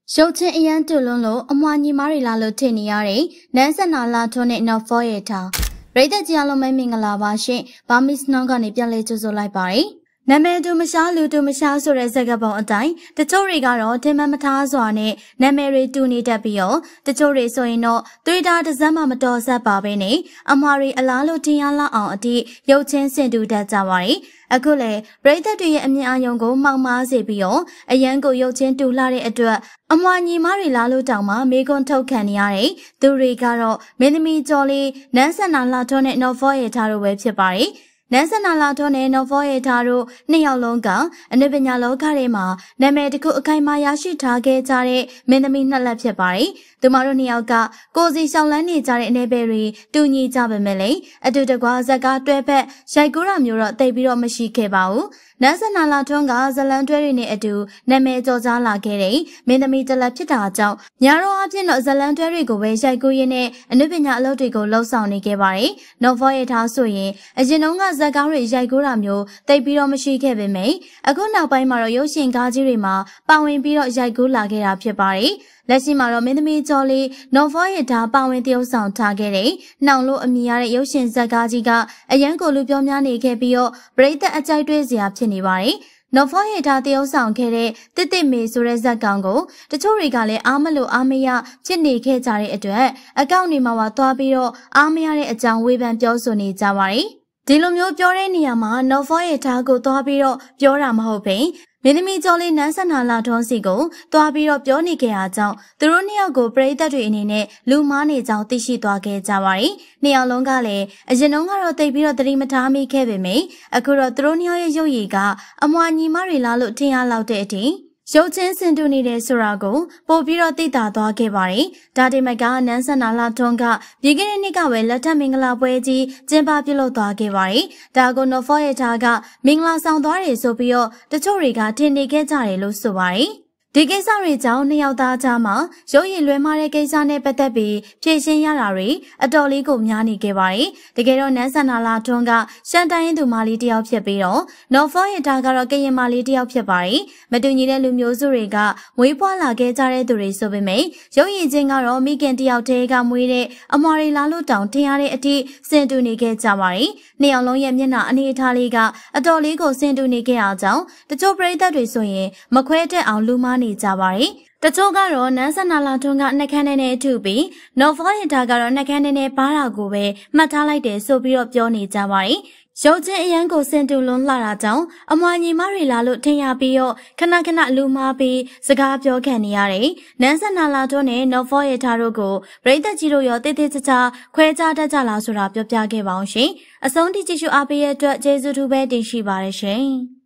ရုပ်ချင်းအရန်တူလွန်းလို့အမွှာညီမတွေလာလို့ထင်နေရတဲ့နန်းစနာလာထွန်းနဲ့နောက်ဖောရထားပရိသတ်ကြီးအားလုံးပဲမင်္ဂလာပါရှင်ဘာမစ်စနောင်းကနေပြန်လဲကြိုဆိုလိုက်ပါတယ်နာမည်တူမရှားလူတူမရှားဆိုတဲ့စကားပုံအတိုင်းတချို့တွေကတော့ထင်မှတ်မထားစွာနဲ့နာမည်တွေတူနေတတ်ပြီးတော့တချို့တွေဆိုရင်တော့သွေးသားတစ်စက်မှမတော်ဆက်ပါပဲနဲ့အမွှာတွေအလားလို့ထင်ရလောက်အောင်အထိရုပ်ချင်းစင်တူတတ်ကြပါတယ်အခုလေပရိသတ်တွေရဲ့အမြင်အာရုံကိုမှောက်မားစေပြီးတော့အရန်ကိုရုပ်ချင်းတူလာတဲ့အတွက်အမွှာညီမတွေလားလို့တောင်မှမေကွန်းထုတ်ခံနေရတဲ့သူတွေကတော့မင်းသမီးကျော်လေးနန်းဆန္ဒလာထွန်းနဲ့နော်ဖောရထားတို့ပဲဖြစ်ပါတယ်နန်းစနာလာထွန်းနဲ့နော်ဖောရထားတို့နှစ်ယောက်လုံးကအနုပညာလောကထဲမှာနာမည်တစ်ခုအခိုင်အမာရရှိထားခဲ့ကြတဲ့မင်းသမီးနှစ်လက်ဖြစ်ပါတယ်။သူမတို့နှစ်ယောက်ကကိုစီရှောင်းလန်းနေကြတဲ့အနေပယ်တွေတူညီကြပါမယ်လေ။အတူတကွာဇက်ကားတွဲဖက်ရိုက်ကူးတာမျိုးတော့တိတ်ပြီးတော့မရှိခဲ့ပါဘူး။နန်းစနာလာထွန်းကဇလန်တွဲတွေနဲ့အတူနာမည်ကျော်ကြားလာခဲ့တဲ့မင်းသမီးတစ်လက်ဖြစ်တာကြောင့်ညာတော့အဖြစ်တော့ဇလန်တွဲတွေကိုပဲရိုက်ကူးရင်းနဲ့အနုပညာအလုပ်တွေကိုလှုပ်ဆောင်နေခဲ့ပါတယ်။နော်ဖောရထားဆိုရင်အရင်တုန်းကဇက်ကားတွေရိုက်ကူးတာမျိုးတိတ်ပြီးတော့မရှိခဲ့ပေမယ့်အခုနောက်ပိုင်းမှာတော့ရုပ်ရှင်ကားကြီးတွေမှာပါဝင်ပြီးတော့ရိုက်ကူးလာခဲ့တာဖြစ်ပါတယ်။လက်ရှိမှာတော့မင်းသမီးကျော်လေးနော်ဖောရထားပါဝင်သရုပ်ဆောင်ထားခဲ့တဲ့နှောင်လို့အမည်ရတဲ့ရုပ်ရှင်ဇက်ကားကြီးကအရန်ကိုလူပြောများနေခဲ့ပြီးတော့ပရိသတ်အကြိုက်တွေ့စရာဖြစ်နေပါတယ်။နော်ဖောရထားတရုပ်ဆောင်ခဲ့တဲ့တစ်တစ်မေဆိုတဲ့ဇက်ကောင်ကိုတချို့တွေကလည်းအားမလို့အားမရဖြစ်နေခဲ့ကြတဲ့အတွက်အကောင့်တွေမှာသွားပြီးတော့အားမရတဲ့အကြောင်းဝေဖန်ပြောဆိုနေကြပါတယ်။ဒီလိုမျိုးပြောတဲ့နေရာမှာနော်ဖောရထားကိုသွားပြီးတော့ပြောတာမဟုတ်ဘဲမင်းသမီးကျော်လေးနန်းစနာလာထွန်းစီကိုသွားပြီးတော့ပြောနေကြတာကြောင့်သူတို့နှစ်ယောက်ကိုပရိသတ်တွေအနေနဲ့လူမားနေကြောင်းသိရှိသွားခဲ့ကြပါတယ်။နှစ်ယောက်လုံးကလည်းအရင်တုန်းကတော့တိတ်ပြီးတော့သတိမထားမိခဲ့ပေမယ့်အခုတော့သူတို့နှစ်ယောက်ရဲ့ရုပ်ရည်ကအမွှာညီမတွေလားလို့ထင်ရလောက်တဲ့အထိရုပ်ချင်းစင်တူနေတယ်ဆိုတာကိုပို့ပြီးတော့သိတာသွားခဲ့ပါတယ်။ဒါတင်မကနန်းစနာလာထွန်းကပြည်ခဲ့တဲ့နှစ်ကပဲလက်ထက်မင်္ဂလာပွဲကြီးကျင်းပပြုလုပ်သွားခဲ့ပါတယ်။ဒါကိုနော်ဖောရထားကမင်္ဂလာဆောင်သွားတယ်ဆိုပြီးတော့တချို့တွေကထင်နေခဲ့ကြတယ်လို့ဆိုပါတယ်။ဒီကိစ္စတွေကြောင့်နှစ်ယောက်သားကြားမှာရုပ်ရည်လွဲမှားတဲ့ကိစ္စနဲ့ပတ်သက်ပြီးဖြေရှင်းရတာတွေအတော်လေးကိုများနေခဲ့ပါတယ်။တကယ်တော့နန်းစနာလာထွန်းကရှန်တိုင်းသူမလေးတယောက်ဖြစ်ပြီးတော့နော်ဖောရထားကတော့ကရင်မလေးတယောက်ဖြစ်ပါတယ်။မတူညီတဲ့လူမျိုးစုတွေကမွေးဖွားလာခဲ့ကြတဲ့သူတွေဆိုပေမယ့်ရုပ်ရည်ချင်းကတော့မိခင်တယောက်တည်းကမွေးတဲ့အမွှာတွေလားလို့တောင်ထင်ရတဲ့အထိစင်တူနေခဲ့ကြပါတယ်။နှစ်ယောက်လုံးရဲ့မျက်နှာအနေအထားလေးကအတော်လေးကိုစင်တူနေခဲ့အောင်ကြောင့်တချို့ပရိသတ်တွေဆိုရင်မခွဲတက်အောင်လူမနေကြပါတယ်။တချို့ကတော့နန်းစနာလာထွန်းကနှက်ခမ်းနဲ့ထုပြီးနော်ဖောရထားကတော့နှက်ခမ်းနဲ့ပါတာကိုပဲမှတ်ထားလိုက်တယ်ဆိုပြီးတော့ပြောနေကြပါတယ်။ရုပ်ချင်းအရန်ကိုစင်တူလွန်းလာတာကြောင့်အမွှာညီမတွေလာလို့ထင်ရပြီးတော့ခဏခဏလူမားပြီးစကားပြောခံနေရတယ်။နန်းစနာလာထွန်းနဲ့နော်ဖောရထားတို့ကိုပရိသတ်ကြီးတို့ရောတိတ်တိတ်ချာခွဲခြားတတ်ကြလားဆိုတာပြောပြခဲ့ပါအောင်ရှင်။အဆုံးထိကြည့်ရှုအားပေးတဲ့အတွက်ကျေးဇူးတူပဲတင်ရှိပါတယ်ရှင်။